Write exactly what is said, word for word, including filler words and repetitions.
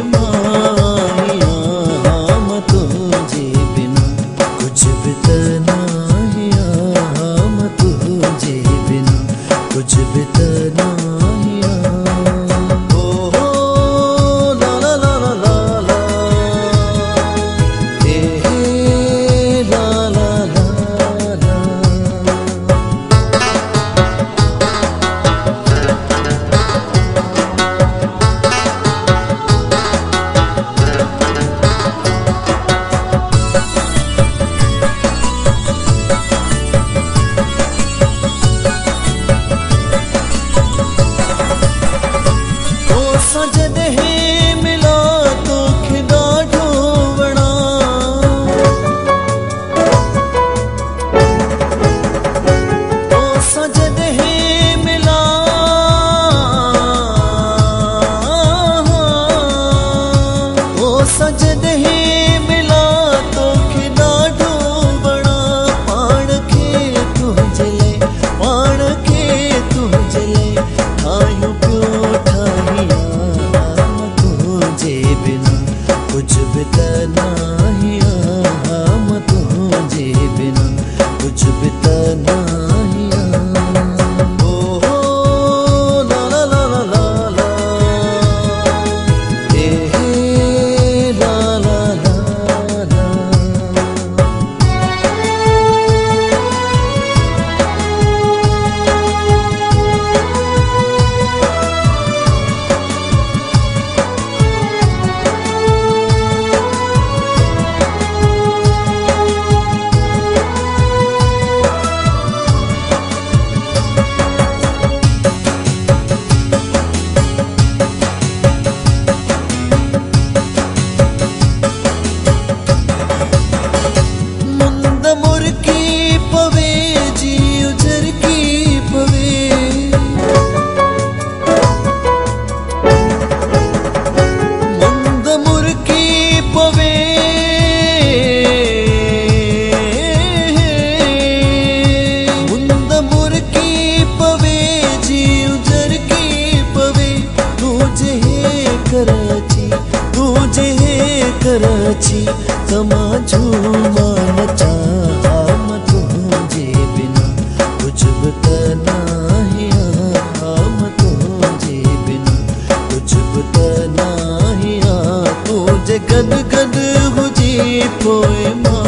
माहिया हम तुझे बिना कुछ भी तनाहिया हम तुझे बिना कुछ भी तनाहिया। ओ हो ला ला ला ला ला ला ए ला ला ला ला। सजद है मिला तो खिदा ढोवना ओ सजद है मिला ओ सजद है मिला तो खिदा ढोवना पाण के तू जले पाण के तू जले आयु प्यो ठाहिया बिना कुछ भी तनाहिया हम तुझे बिना कुछ भी तनाहिया। ओ हो ला ला ला ला ला ला ए ला ला ला ला। कराची तुझे कराची समाजू मानचा हम तुझे बिना कुछ भी तनाहिया हम तुझे बिना कुछ भी तनाहिया तुझे गद गद हुजी पोए।